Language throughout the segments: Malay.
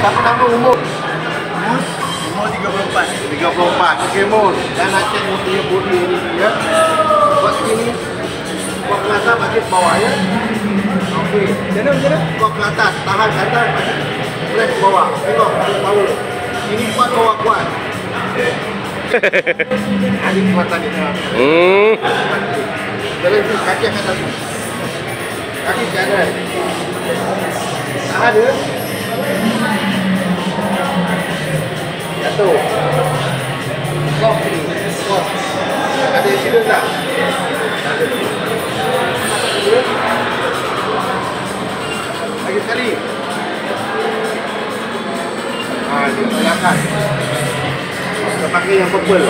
Apa nama umur? Mus? Umur 34. 34. Okey, Mus. Dan nak cek Mus punya body ni ya. Buat sini. Buat ke atas, bagi ke bawah ya. Okey. Macam? Buat ke atas, tahan ke atas, boleh ke bawah. Tengok, power. Ini kuat, bawah kuat. Ini kekuatan ni. Jalan tu, kaki akan satu. Kaki ke atas. Tahan dia. Jatuh. Stop ni. Stop. Ada accident tak? Ada. Lagi sekali. Dia belakang. Kita pakai yang purple.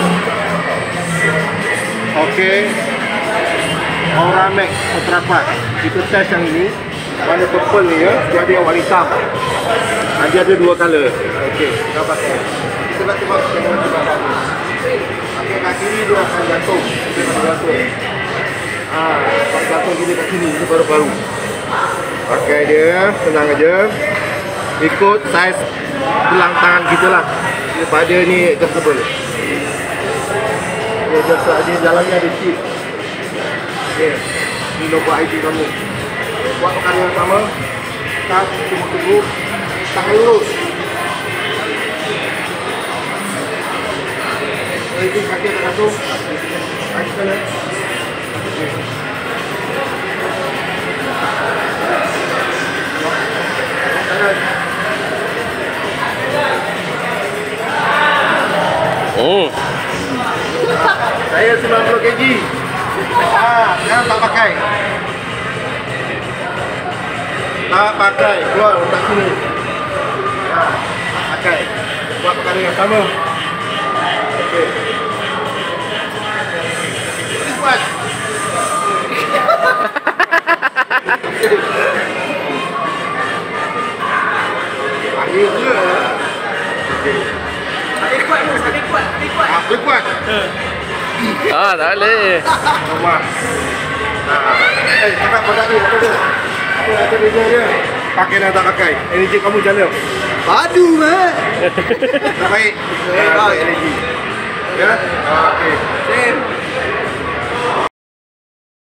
Okey. Aura Max Ultra Fast. Kita test yang ini. Warna purple ni ya. Dia ada yang warna hitam. Dia ada dua color. Okey, kita pakai. Kita nak tengok bagaimana dia berada. Pakai kaki ni dia akan jatuh. Dia akan jatuh. Kalau jatuh gini kat sini, ini baru-baru. Pakai dia, tenang aja. Ikut saiz tulang tangan kita lah. Daripada ni adjustable. Dia adjustable, dia jalannya ada chip. Okey, ni nombor ID kamu. Buat perkara yang sama. Tak, tunggu. Tahan lurus. Ini kaki akan masuk. Kaki kanan. Kanan. Saya 90 kg. Sekarang tak pakai. Tak pakai. Keluar letak sini. Tak pakai. Buat perkara yang sama. Okey. Buat. Akhirnya. Okey. Ada kuat. Ada kuat. Tak boleh. Rumah. Cakap pada ni, apa dia? Apa dia? Pakai dan tak pakai. Energi kamu jalan. Padu, meh. Tak baik. Energi. Ya? Okey. Same.